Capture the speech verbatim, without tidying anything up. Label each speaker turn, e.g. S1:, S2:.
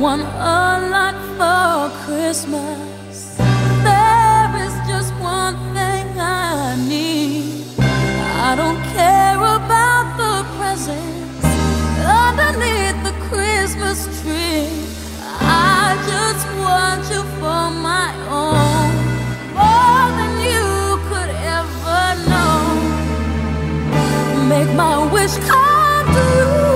S1: want a lot for Christmas. There is just one thing I need. I don't care about the presents underneath the Christmas tree. I just want you for my own, more than you could ever know. Make my wish come true.